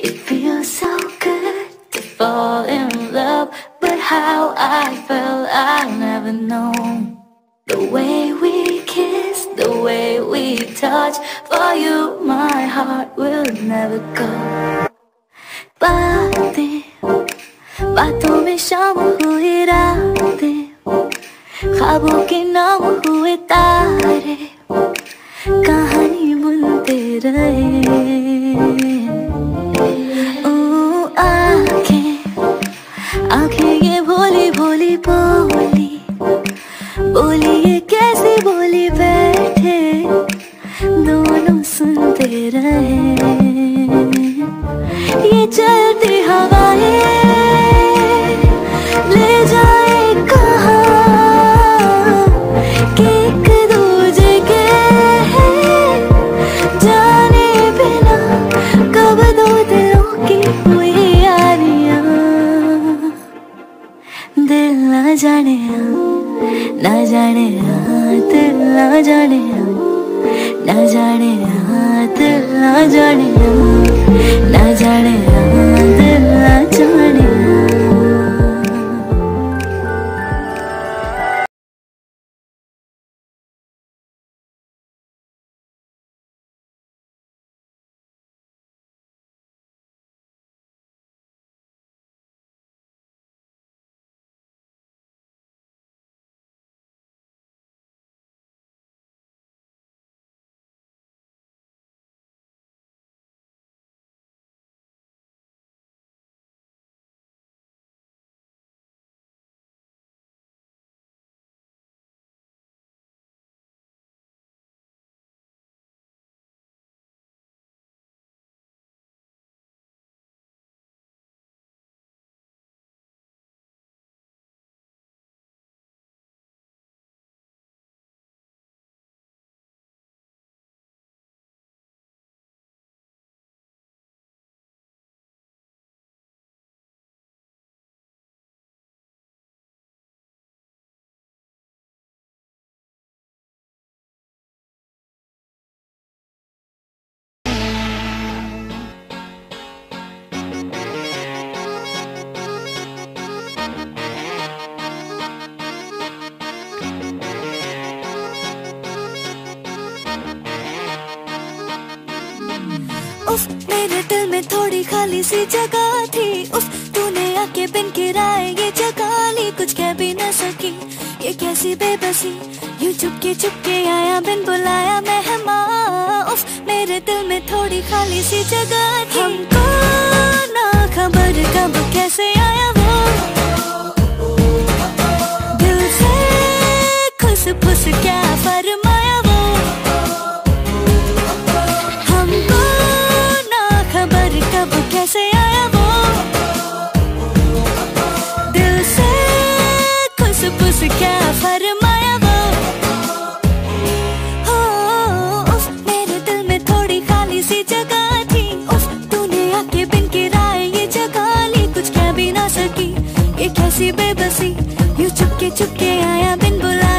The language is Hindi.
It feels so good to fall in love, but how I felt I'll never know. The way we kiss, the way we touch, for you my heart will never go. बातें बातों में शाम हुई रातें, ख्वाबों के नाम हुए तारे, कहानी बुनते रहे। आंखें ये भोली भोली बोली, बोली ये कैसी बोली, बैठे दोनों सुनते रहे। ये चलती हवाएं ले जाए कहाँ, कि एक दूजे के जाने बिना कब दो दिलों की हुई यारियां। दिल ना जाने ना जाने दिल ना जाने ना जाने दिल ना जाने ना जाने दिल ना जाने। उफ, मेरे दिल में थोड़ी खाली सी जगह थी। उफ, तूने आके बिन किराए ये जगह ली, कुछ कह भी न सकी ये कैसी बेबसी, यूं चुपके आया बिन बुलाया मेहमान। उफ, मेरे दिल में थोड़ी खाली सी जगह थी। हमको ना खबर कब कैसे आया वो, दिल से खुस फुस क्या फरमाया वो। हमको खबर कब कैसे आया वो, दिल से खुस फुस क्या फरमाया वो। हो उफ, मेरे दिल में थोड़ी खाली सी जगह थी। उफ, तूने आके बिन किराए ये जगह ली, कुछ कह भी ना सकी ये कैसी बेबसी, यूं चुपके आया बिन बुलाया